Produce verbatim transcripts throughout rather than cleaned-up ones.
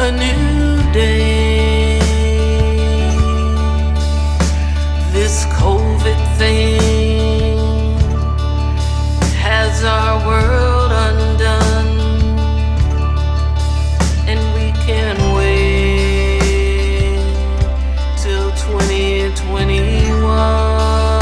a new day. This COVID thing has our world undone, and we can't wait till twenty twenty-one.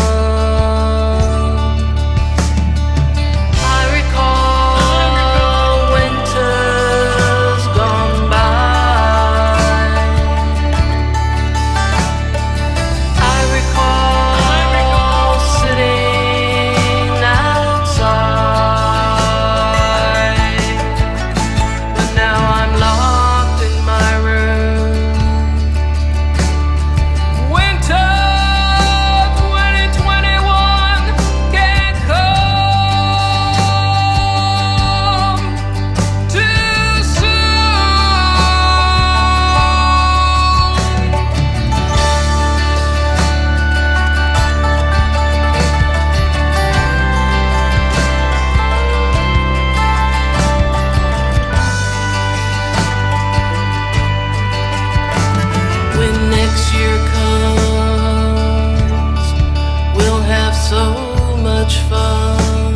So much fun.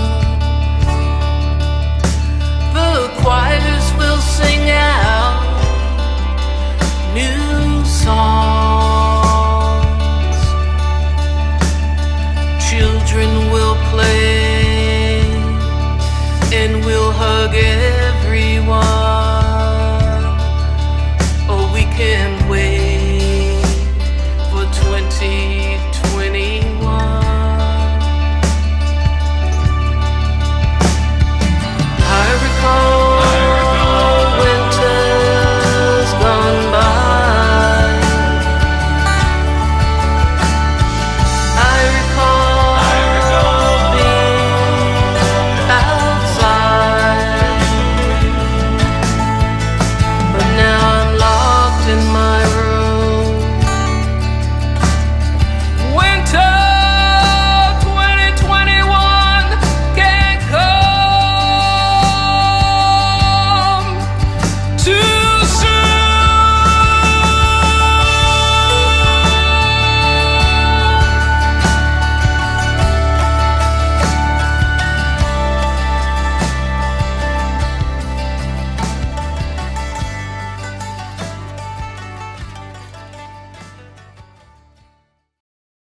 The choirs will sing out new songs. Children will play and we'll hug it.